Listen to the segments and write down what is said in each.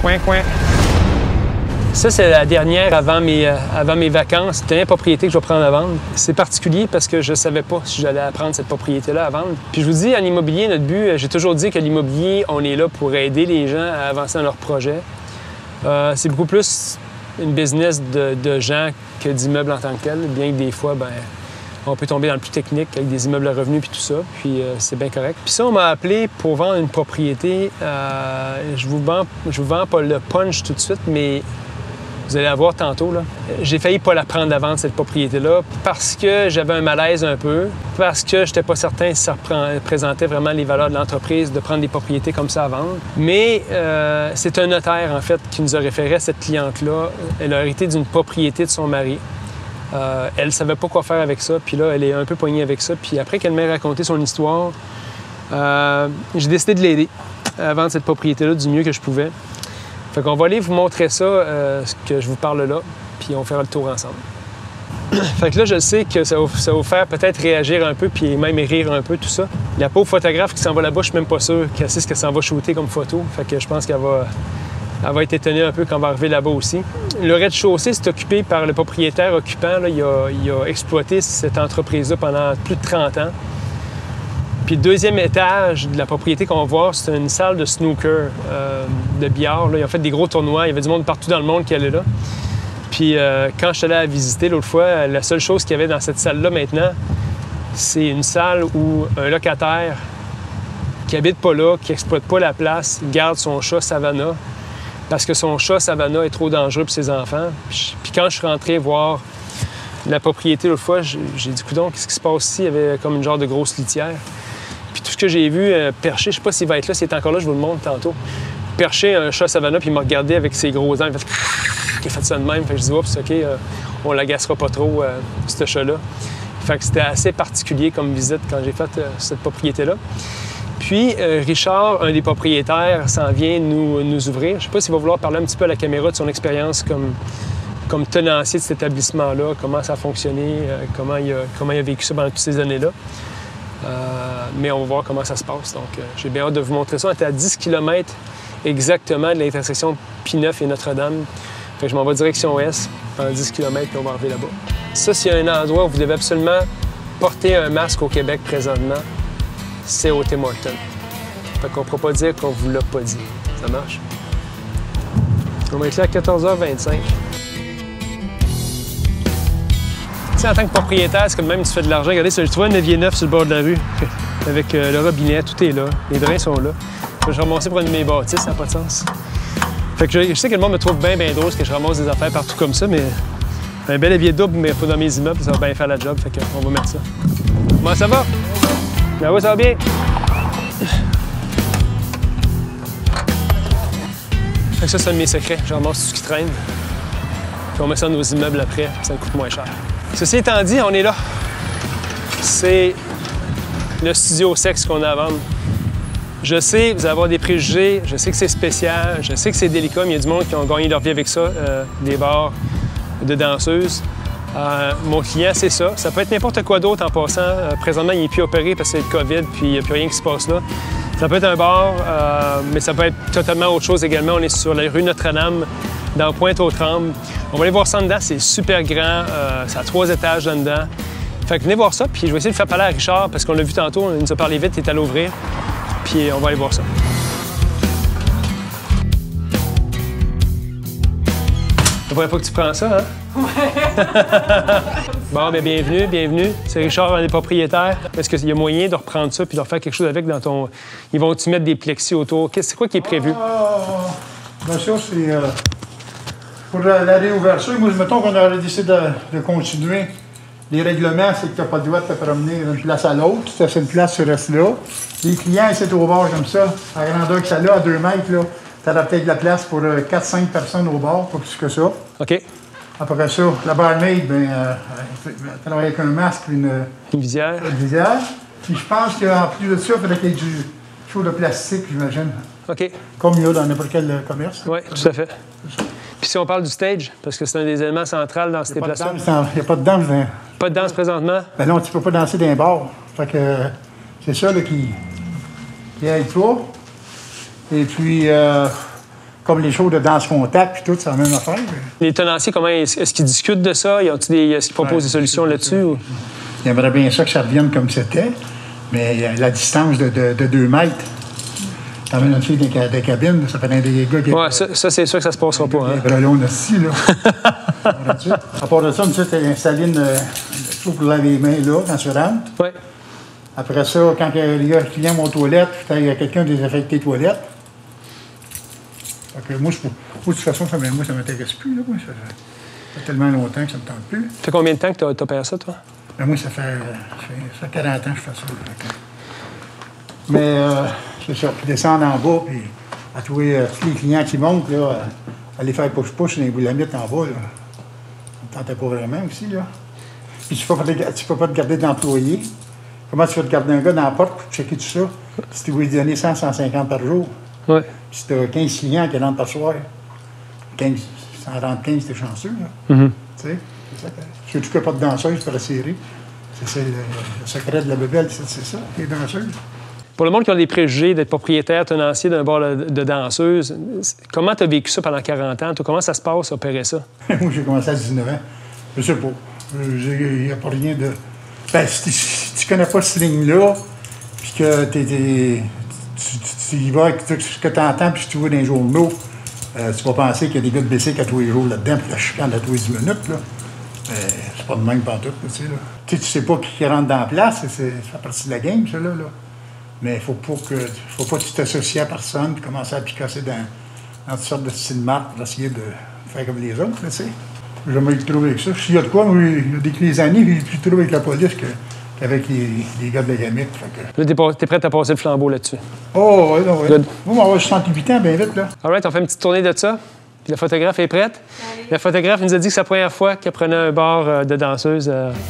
Coin, coin. Ça, c'est la dernière avant mes vacances. C'était une propriété que je vais prendre à vendre. C'est particulier parce que je ne savais pas si j'allais prendre cette propriété-là à vendre. Puis je vous dis, en immobilier, notre but, j'ai toujours dit que l'immobilier, on est là pour aider les gens à avancer dans leurs projets. C'est beaucoup plus une business de gens que d'immeubles en tant que tel, bien que des fois, ben, on peut tomber dans le plus technique avec des immeubles à revenus puis tout ça, puis c'est bien correct. Puis ça, on m'a appelé pour vendre une propriété. Je vous vends pas le punch tout de suite, mais vous allez la voir tantôt, là. J'ai failli pas la prendre à vendre, cette propriété-là, parce que j'avais un malaise un peu, parce que je n'étais pas certain si ça représentait vraiment les valeurs de l'entreprise de prendre des propriétés comme ça à vendre. Mais c'est un notaire, en fait, qui nous a référé à cette cliente-là. Elle a hérité d'une propriété de son mari. Elle ne savait pas quoi faire avec ça, puis là, elle est un peu poignée avec ça. Puis après qu'elle m'ait raconté son histoire, j'ai décidé de l'aider à vendre cette propriété-là du mieux que je pouvais. Fait qu'on va aller vous montrer ça, ce que je vous parle là, puis on fera le tour ensemble. Fait que là, je sais que ça va vous faire peut-être réagir un peu, puis même rire un peu, tout ça. La pauvre photographe qui s'en va là-bas, je suis même pas sûr qu'elle sait ce qu'elle s'en va shooter comme photo. Fait que je pense qu'elle va être étonnée un peu quand on va arriver là-bas aussi. Le rez-de-chaussée, c'est occupé par le propriétaire occupant. Là, il a exploité cette entreprise-là pendant plus de 30 ans. Puis le deuxième étage de la propriété qu'on va voir, c'est une salle de snooker, de billard. Là. Ils ont fait des gros tournois. Il y avait du monde partout dans le monde qui allait là. Puis quand je suis allé la visiter l'autre fois, la seule chose qu'il y avait dans cette salle-là maintenant, c'est une salle où un locataire qui habite pas là, qui exploite pas la place, garde son chat Savannah parce que son chat Savannah est trop dangereux pour ses enfants. Puis quand je suis rentré voir la propriété l'autre fois, j'ai dit, coudonc, qu'est-ce qui se passe ici? Il y avait comme une genre de grosse litière. Puis tout ce que j'ai vu perché, je sais pas s'il va être là, s'il est encore là, je vous le montre tantôt. Perché un chat Savannah, puis il m'a regardé avec ses gros dents. Il a fait ça de même. Fait que je dis, oups, OK, on l'agacera pas trop, ce chat-là. Fait que c'était assez particulier comme visite quand j'ai fait cette propriété-là. Puis Richard, un des propriétaires, s'en vient nous ouvrir. Je sais pas s'il va vouloir parler un petit peu à la caméra de son expérience comme tenancier de cet établissement-là, comment ça a fonctionné, comment il a vécu ça pendant toutes ces années-là. Mais on va voir comment ça se passe. Donc, j'ai bien hâte de vous montrer ça. On était à 10 km exactement de l'intersection P9 et Notre-Dame. Fait que je m'en vais direction ouest, pendant 10 km, puis on va arriver là-bas. Ça, s'il y a un endroit où vous devez absolument porter un masque au Québec présentement, c'est au Tim Hortons. Fait qu'on ne pourra pas dire qu'on vous l'a pas dit. Ça marche? On va être là à 14h25. En tant que propriétaire, c'est comme même tu fais de l'argent. Regardez, tu vois un évier neuf sur le bord de la rue, avec le robinet, tout est là, les drains sont là. Je vais ramasser pour une de mes bâtisses, ça n'a pas de sens. Fait que je sais que le monde me trouve bien drôle parce que je ramasse des affaires partout comme ça, mais un bel évier double, mais pas dans mes immeubles, ça va bien faire la job, fait qu'on va mettre ça. Comment ça va? Ben oui, ça va bien. Fait que ça, c'est un de mes secrets. Je ramasse tout ce qui traîne. Puis on met ça dans nos immeubles après, ça me coûte moins cher. Ceci étant dit, on est là. C'est le studio sexe qu'on a à vendre. Je sais, vous allez avoir des préjugés, je sais que c'est spécial, je sais que c'est délicat, mais il y a du monde qui ont gagné leur vie avec ça, des bars de danseuses. Mon client, c'est ça. Ça peut être n'importe quoi d'autre en passant. Présentement, il n'est plus opéré parce que c'est le COVID, puis il n'y a plus rien qui se passe là. Ça peut être un bar, mais ça peut être totalement autre chose également. On est sur la rue Notre-Dame, dans Pointe-aux-Trembles. On va aller voir ça en dedans, c'est super grand, ça a 3 étages là dedans. Fait que venez voir ça, puis je vais essayer de faire parler à Richard, parce qu'on l'a vu tantôt, il nous a parlé vite, il est allé ouvrir, puis on va aller voir ça. C'est la première fois que tu prends ça, hein? Ouais! Bon, bien bienvenue. C'est Richard, un des propriétaires. Est-ce qu'il y a moyen de reprendre ça puis de refaire quelque chose avec dans ton... Ils vont-tu mettre des plexis autour? C'est quoi qui est prévu? Bien sûr, c'est... Pour la réouverture, moi, mettons qu'on aurait décidé de continuer. Les règlements, c'est que tu n'as pas le droit de te promener d'une place à l'autre. Tu as une place, tu restes là. Les clients, c'est au bord comme ça, à grandeur que ça a, à 2 mètres, là. Tu as peut-être de la place pour 4-5 personnes au bord, pas plus que ça. OK. Après ça, la barmaid, bien, travaille avec un masque et une visière. Une visière. Puis je pense qu'en plus de ça, il faudrait qu'il y ait du chaud de plastique, j'imagine. OK. Comme il y a dans n'importe quel commerce. Oui, tout à fait. Puis si on parle du stage, parce que c'est un des éléments centraux dans ces déplacements. Il n'y a pas de danse. Pas de danse présentement? Ben non, tu peux pas danser dans un bar. Fait que c'est ça là, qui aide pas. Et puis, comme les choses de danse contact, puis tout, c'est la même affaire. Les tenanciers, comment est-ce qu'ils discutent de ça? Est-ce qu'ils proposent des solutions là-dessus? Ou... Il aimerait bien ça que ça revienne comme c'était, mais la distance de 2 mètres. T'emmènes notre fille des cabines, ça fait des gars qui... Oui, ça c'est sûr que ça se passera pas. Hein? Les brelons aussi, là. À part de ça, nous, tu as installé une chose pour laver les mains, là, quand tu rentres. Oui. Après ça, quand les clients vont aux toilettes, il y a quelqu'un qui désinfecte les toilettes. Fait que moi, de toute façon, ça m'intéresse plus, là. Moi, ça fait tellement longtemps que ça me tente plus. Ça fait combien de temps que tu opères ça, toi? Ben, moi, ça fait 40 ans que je fais ça. Mais c'est ça, puis descendre en bas, puis à trouver tous les clients qui montent, là, aller faire push-push dans les boulamites en bas, là. Ça me tentait pas vraiment aussi, là. Puis tu peux pas te garder d'employé. Comment tu vas te garder un gars dans la porte pour checker tout ça? Si tu veux lui donner 100, 150 par jour. Oui. Puis si tu as 15 clients qui rentrent par soir, 15, 115, t'es chanceux, là. Mm-hmm. Tu sais, c'est ça. Tu veux pas de danseuse pour la série. C'est le secret de la bebelle, c'est ça, les danseuses. Pour le monde qui a des préjugés d'être propriétaire, tenancier d'un bar de danseuse, comment tu as vécu ça pendant 40 ans? Toi, comment ça se passe, opérer ça? Moi, j'ai commencé à 19 ans. Je sais pas. Il n'y a pas rien de... Ben, si tu connais pas cette ligne-là, puis que tu y vas avec ce que tu entends, puis tu vois dans les journaux, tu vas penser qu'il y a des gars de BC à tous les jours là-dedans, puis la chicane à tous les 10 minutes, là. C'est pas de même pantoute, tu sais, là. Tu sais pas qui rentre dans la place, c'est la partie de la game, ça, là. Mais faut pas que tu t'associes à personne, puis commencer à picasser dans toutes sortes de styles de marque pour essayer de faire comme les autres, tu sais. J'ai jamais eu de trouble avec ça. S'il y a de quoi, il y a des années, j'ai plus de trouble avec la police qu'avec les gars de la gamite. Là, t'es prêt à passer le flambeau là-dessus? Oh, oui, oui. Moi, on va avoir 68 ans, bien vite, là. All right, on fait une petite tournée de ça. Puis la photographe est prête. Allez. La photographe nous a dit que c'est la première fois qu'elle prenait un bar de danseuse.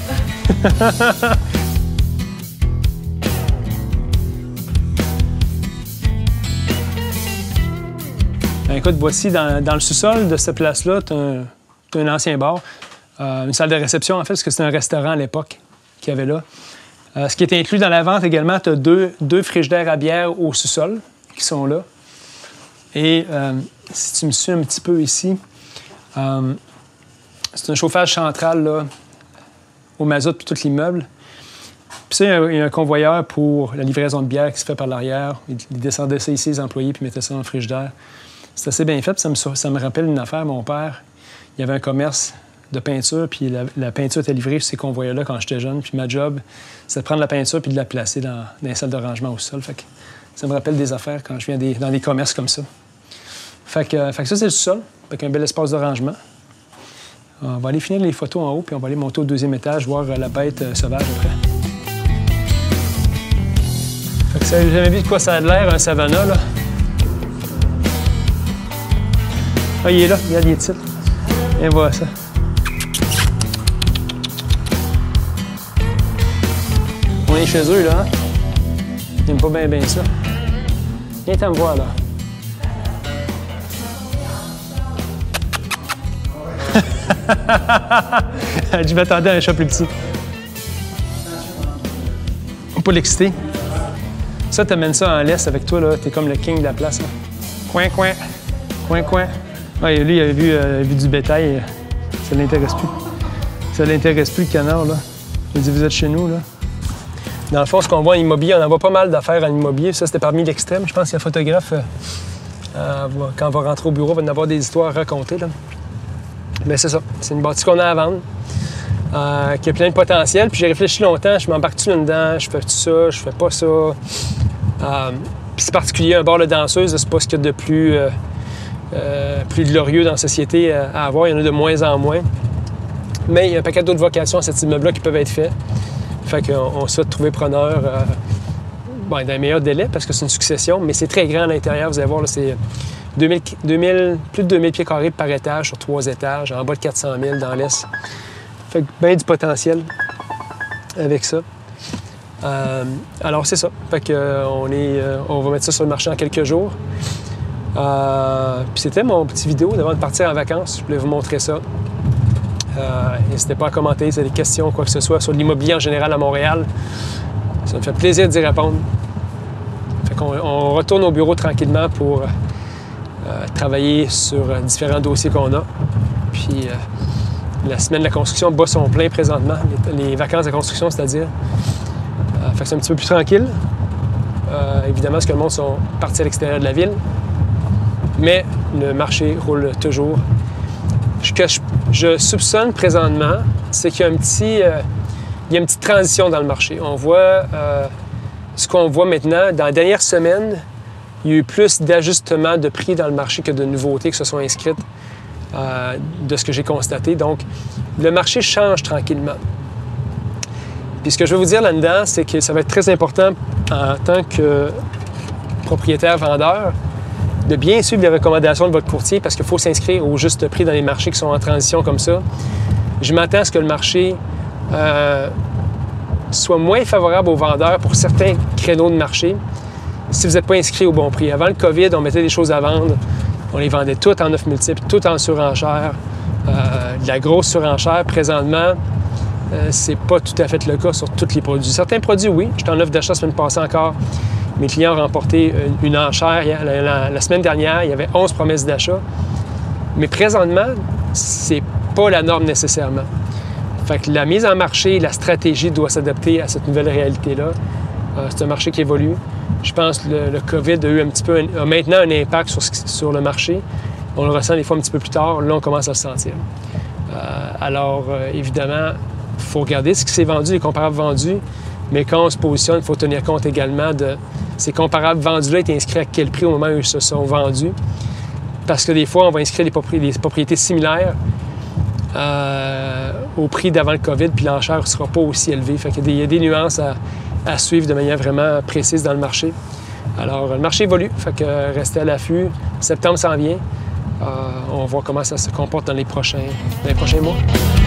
Écoute, voici dans le sous-sol de cette place-là, tu as un ancien bar, une salle de réception, en fait, parce que c'était un restaurant à l'époque qu'il y avait là. Ce qui est inclus dans la vente également, tu as deux frigidaires à bière au sous-sol qui sont là. Et si tu me suis un petit peu ici, c'est un chauffage central là, au mazout puis tout l'immeuble. Puis ça, il y a un convoyeur pour la livraison de bière qui se fait par l'arrière. Ils descendaient ça ici, les employés, puis mettaient ça dans le frigidaire. C'est assez bien fait, puis ça me rappelle une affaire. Mon père, il y avait un commerce de peinture, puis la peinture était livrée sur ces convoyeurs-là quand j'étais jeune. Puis ma job, c'est de prendre la peinture puis de la placer dans les salles de rangement au sol. Fait que ça me rappelle des affaires quand je viens dans des commerces comme ça. Fait que ça, c'est le sol, avec un bel espace de rangement. On va aller finir les photos en haut, puis on va aller monter au 2e étage, voir la bête sauvage après. Fait que ça, vous avez jamais vu de quoi ça a l'air, un savannah, là? Ah, il est là, regarde les titres. Viens voir ça. On est chez eux, là, hein? Ils n'aiment pas bien ça. Viens t'en me voir, là. Je m'attendais à un chat plus petit. Faut pas l'exciter. Ça, t'amènes ça en laisse avec toi, là. T'es comme le king de la place, là. Coin, coin. Coin, coin. Ouais, lui, il avait vu du bétail. Ça l'intéresse plus. Ça l'intéresse plus, le canard, là. Il dit, vous êtes chez nous, là. Dans le fond, ce qu'on voit en immobilier, on en voit pas mal d'affaires en immobilier. Ça, c'était parmi l'extrême. Je pense qu'il y a un photographe, quand on va rentrer au bureau, va en avoir des histoires à raconter, là. Mais c'est ça. C'est une bâtisse qu'on a à vendre, qui a plein de potentiel. Puis j'ai réfléchi longtemps. Je m'embarque-tu là-dedans? Je fais tout ça? Je fais pas ça? Puis c'est particulier, un bar de danseuse, c'est pas ce qu'il y a de plus glorieux dans la société à avoir. Il y en a de moins en moins. Mais il y a un paquet d'autres vocations à cet immeuble-là qui peuvent être faites. Fait qu'on souhaite trouver preneur dans les meilleurs délais parce que c'est une succession, mais c'est très grand à l'intérieur. Vous allez voir, là, c'est plus de 2000 pieds carrés par étage sur 3 étages, en bas de 400 000 dans l'Est. Fait que bien du potentiel avec ça. Alors, c'est ça. Fait que on va mettre ça sur le marché en quelques jours. Puis c'était mon petit vidéo avant de partir en vacances. Je voulais vous montrer ça. N'hésitez pas à commenter si vous avez des questions, quoi que ce soit, sur l'immobilier en général à Montréal. Ça me fait plaisir d'y répondre. Fait qu'on retourne au bureau tranquillement pour travailler sur différents dossiers qu'on a. Puis la semaine de la construction bat son plein présentement, les vacances de construction, c'est-à-dire. Fait que c'est un petit peu plus tranquille. Évidemment, parce que le monde sont partis à l'extérieur de la ville. Mais le marché roule toujours. Ce que je soupçonne présentement, c'est qu'il y a une petite transition dans le marché. On voit ce qu'on voit maintenant. Dans la dernière semaine, il y a eu plus d'ajustements de prix dans le marché que de nouveautés qui se sont inscrites de ce que j'ai constaté. Donc, le marché change tranquillement. Puis ce que je veux vous dire là-dedans, c'est que ça va être très important en tant que propriétaire-vendeur de bien suivre les recommandations de votre courtier parce qu'il faut s'inscrire au juste prix dans les marchés qui sont en transition comme ça. Je m'attends à ce que le marché soit moins favorable aux vendeurs pour certains créneaux de marché si vous n'êtes pas inscrit au bon prix. Avant le COVID, on mettait des choses à vendre, on les vendait toutes en 9 multiples, toutes en surenchère, de la grosse surenchère. Présentement, c'est pas tout à fait le cas sur tous les produits. Certains produits, oui. J'étais en offre d'achat la semaine passée encore. Mes clients ont remporté une enchère. La semaine dernière, il y avait 11 promesses d'achat. Mais présentement, c'est pas la norme nécessairement. Fait que la mise en marché, la stratégie doit s'adapter à cette nouvelle réalité-là. C'est un marché qui évolue. Je pense que le COVID a eu a maintenant un impact sur le marché. On le ressent des fois un petit peu plus tard. Là, on commence à le sentir. Alors, évidemment, il faut regarder ce qui s'est vendu, les comparables vendus. Mais quand on se positionne, il faut tenir compte également de ces comparables vendus-là étaient inscrits à quel prix au moment où ils se sont vendus. Parce que des fois, on va inscrire des propriétés similaires au prix d'avant le COVID, puis l'enchère ne sera pas aussi élevée. Fait qu'il y a des nuances à suivre de manière vraiment précise dans le marché. Alors, le marché évolue, fait que restez à l'affût. Septembre s'en vient. On va voir comment ça se comporte dans les prochains mois.